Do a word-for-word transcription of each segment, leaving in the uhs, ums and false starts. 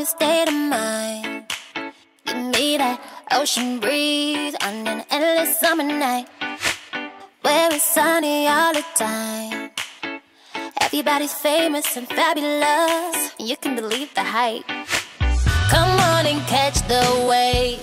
your state of mind. Give me that ocean breeze on an endless summer night, where it's sunny all the time. Everybody's famous and fabulous, and you can believe the hype. Come on and catch the wave,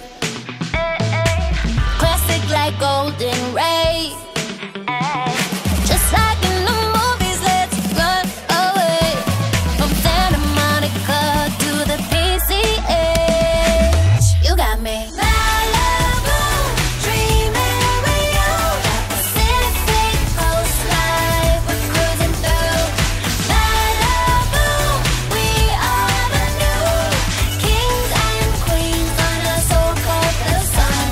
classic like golden rays. Just like in the movies, let's run away from Santa Monica to the P C H. You got me Malibu dreaming with you. Pacific coastline we're cruising through. Malibu, we are the new kings and queens on a soul called the sun.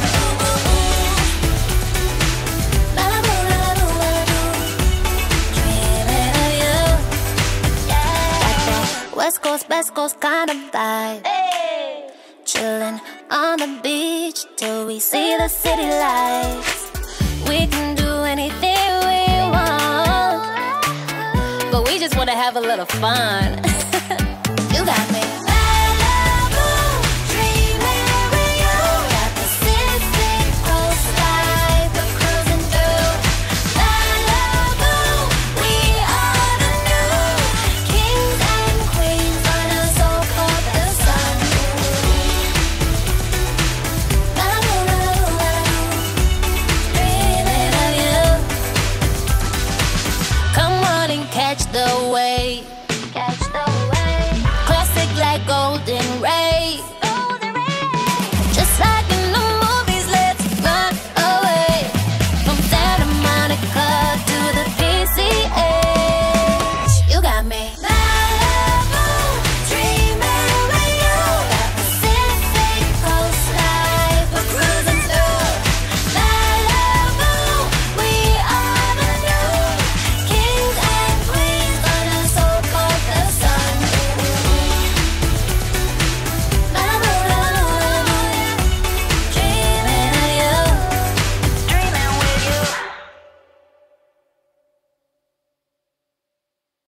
Malibu, Malibu, Malibu, dreaming of you. Got that West Coast, West Coast kind of vibe. Chillin' on the beach till we see the city lights. We can do anything we want, but we just wanna have a little fun.